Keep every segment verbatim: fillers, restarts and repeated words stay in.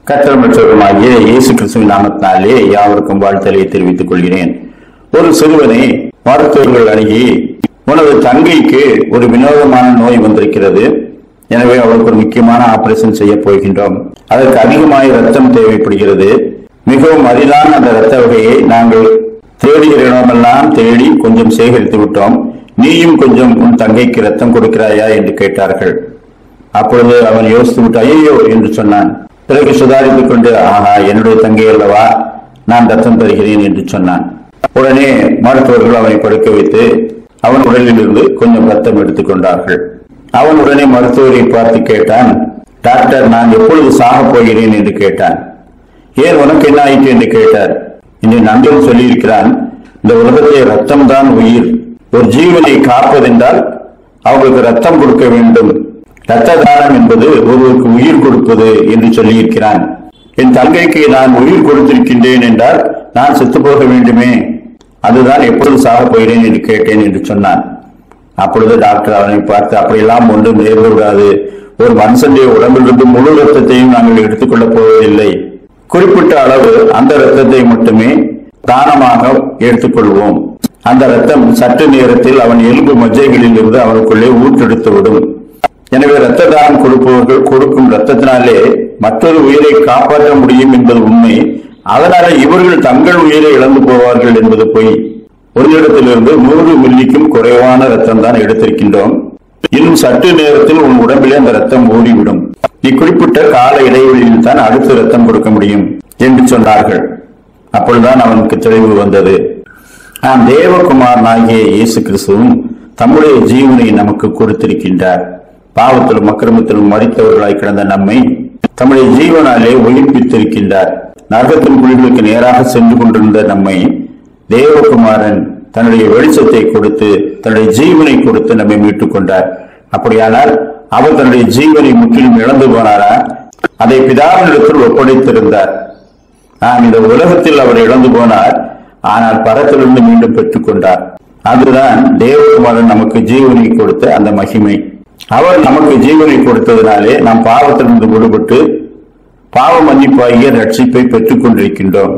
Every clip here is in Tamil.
கர்த்தர் மற்றவருமாகிய இயேசு கிறிஸ்துவின் நாமத்தினாலே யாவருக்கும் வாழ்த்தலை தெரிவித்துக் கொள்கிறேன். ஒரு சிறுவனை மருத்துவர்கள் அணுகி, உனது தங்கைக்கு ஒரு வினோதமான நோய் வந்திருக்கிறது, எனவே அவளுக்கு ஒரு முக்கியமான ஆபரேஷன் செய்ய போகின்றோம். அதற்கு அதிகமாக ரத்தம் தேவைப்படுகிறது. மிகவும் அரிதான அந்த ரத்த வகையை நாங்கள் தேடுகிற இடமெல்லாம் தேடி கொஞ்சம் சேகரித்து விட்டோம். நீயும் கொஞ்சம் உன் தங்கைக்கு ரத்தம் கொடுக்கிறாயா என்று கேட்டார்கள். அப்பொழுது அவன் யோசித்து விட்டு ஐயோ என்று சொன்னான். பிறகு சுதாரித்துக் கொண்டு, ஆஹா, என்னுடைய தங்கை அல்லவா, நான் ரத்தம் தருகிறேன் என்று சொன்னான். உடனே மருத்துவர்கள் அவனை படுக்க வைத்து அவன் உடலில் இருந்து கொஞ்சம் ரத்தம் எடுத்துக் கொண்டார்கள். அவன் உடனே மருத்துவரை பார்த்து கேட்டான், டாக்டர், நான் எப்பொழுது சாக போகிறேன் என்று கேட்டான். ஏன், உனக்கு என்ன ஆயிற்று என்று கேட்டார். இன்று நண்பன் சொல்லியிருக்கிறான், இந்த உலகத்தை ரத்தம் தான் உயிர், ஒரு ஜீவனை காப்பதென்றால் அவர்களுக்கு ரத்தம் கொடுக்க வேண்டும், இரத்த தானம் என்பது ஒருவருக்கு உயிர் கொடுப்பது என்று சொல்லியிருக்கிறான். என் தங்கைக்கு நான் உயிர் கொடுத்திருக்கின்றேன் என்றால் நான் செத்து போக வேண்டுமே, அதுதான் எப்பொழுது சாக போகிறேன் என்று கேட்டேன் என்று சொன்னான். அப்பொழுது டாக்டர் அவனை பார்த்து, அப்படியெல்லாம் ஒன்றும் நேர்ந்துவிடாது, ஒரு மனுஷனுடைய உடம்பிலிருந்து முழு ரத்தத்தையும் நாங்கள் எடுத்துக்கொள்ளப் போவதில்லை, குறிப்பிட்ட அளவு அந்த ரத்தத்தை மட்டுமே தானமாக எடுத்துக்கொள்வோம். அந்த ரத்தம் சற்று நேரத்தில் அவன் எலும்பு மஜ்ஜைகளில் இருந்து அவனுக்குள்ளே ஊற்றெடுத்துவிடும். எனவே இரத்த தானம் கொடுப்பவர்கள் கொடுக்கும் ரத்தத்தினாலே மற்றொரு உயிரை காப்பாற்ற முடியும் என்பது உண்மை. அதனால இவர்கள் தங்கள் உயிரை இழந்து போவார்கள் என்பது பொய். ஒரு இடத்திலிருந்து நூறு மில்லிக்கும் குறைவான ரத்தம் தான் எடுத்திருக்கின்றோம். இன்னும் சற்று நேரத்தில் உன் உடம்பிலே அந்த ரத்தம் ஓடிவிடும். இக்குறிப்பிட்ட கால இடைவெளியில் தான் அடுத்த ரத்தம் கொடுக்க முடியும் என்று சொன்னார்கள். அப்பொழுதுதான் அவனுக்கு தெளிவு வந்தது. நாம் தேவகுமாரனாகிய இயேசு கிறிஸ்துவும் தம்முடைய ஜீவனை நமக்கு கொடுத்திருக்கின்றார். பாவத்திலும் அக்கிரமத்திலும் மரித்தவர்களாய் கிடந்த நம்மை தம்முடைய ஜீவனாலே உயிர்ப்பித்திருக்கின்றார். நரகத்தின் குழிகளுக்கு நேராக சென்று கொண்டிருந்த நம்மை தேவகுமாரன் தன்னுடைய வெளிச்சத்தை கொடுத்து தன்னுடைய ஜீவனை கொடுத்து நம்மை மீட்டுக் கொண்டார். அப்படியானால் அவர் தன்னுடைய ஜீவனை முற்றிலும் இழந்து போனாரா? அதை பிதாவினிடத்தில் ஒப்படைத்திருந்தார். நாம் இந்த உலகத்தில் அவர் இழந்து போனார், ஆனால் பரத்திலிருந்து மீண்டும் பெற்றுக் கொண்டார். அதுதான் தேவகுமாரன் நமக்கு ஜீவனை கொடுத்த அந்த மகிமை. அவர் நமக்கு ஜீவனை கொடுத்ததினாலே நாம் பாவத்திலிருந்து விடுபட்டு பாவ மன்னிப்பாகிய ரட்சிப்பை பெற்றுக் கொண்டிருக்கின்றோம்.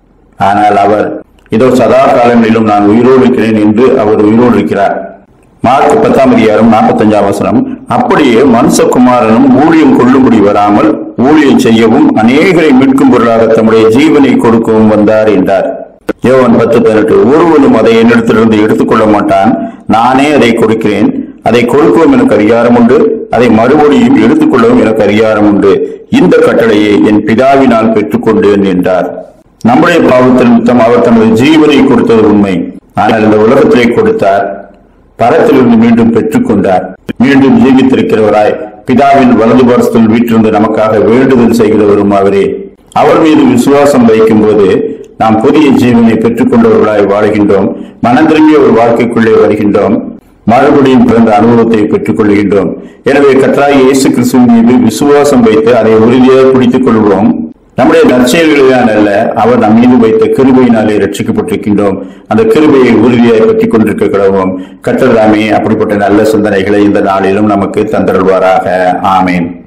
ஆனால் அவர் இதோ சதா காலங்களிலும் நான் உயிரோடு இருக்கிறேன் என்று அவர் உயிரோடு இருக்கிறார். மார்க் பத்தாம் அதிகாரம் நாற்பத்தி அஞ்சாம் வசனம், அப்படியே மனுஷகுமாரனும் ஊழியம் கொள்ளும்படி வராமல் ஊழியம் செய்யவும் அநேகரை மீட்கும் பொருளாக தம்முடைய ஜீவனை கொடுக்கவும் வந்தார் என்றார். யோவான் பத்து பதினெட்டு, ஒருவனும் அதை என்னிடத்திலிருந்து எடுத்துக்கொள்ள மாட்டான், நானே அதை கொடுக்கிறேன், அதை கொடுக்கவும் எனக்கு அதிகாரம் உண்டு, அதை மறுபடியும் எடுத்துக்கொள்ளவும் எனக்கு அதிகாரம் உண்டு, இந்த கட்டளையை என் பிதாவினால் பெற்றுக்கொண்டேன் என்றார். நம்முடைய பாவத்தின் நிமித்தம் அவர் தமது ஜீவனை கொடுத்தது உண்மை. ஆனால் இந்த உலகத்திலே கொடுத்தார், பரத்திலிருந்து மீண்டும் பெற்றுக் கொண்டார். மீண்டும் ஜீவித்திருக்கிறவராய் பிதாவின் வலது பாரசத்தில் வீற்றிருந்து நமக்காக வேண்டுதல் செய்கிறவரும் அவரே. அவர் மீது விசுவாசம் வைக்கும் போது நாம் புதிய ஜீவனை பெற்றுக் கொண்டவர்களாய் வாழ்கின்றோம். மனம் திரும்பிய ஒரு வாழ்க்கைக்குள்ளே வருகின்றோம். மறுபடியும் பிறந்த அனுபவத்தை பெற்றுக் கொள்கின்றோம். எனவே கர்த்தராகிய இயேசு கிறிஸ்துவின் மீது விசுவாசம் வைத்து அதை உறுதியாக பிடித்துக் கொள்வோம். நம்முடைய நற்செயல்களினால் அல்ல, அவர் நம் மீது வைத்த கிருபையினாலே ரட்சிக்கப்பட்டிருக்கின்றோம். அந்த கிருபையை உறுதியாக பற்றிக் கொண்டிருக்க கடவோம். கர்த்தர் தாமே அப்படிப்பட்ட நல்ல சிந்தனைகளை இந்த நாளிலும் நமக்கு தந்தருள்வாராக. ஆமேன்.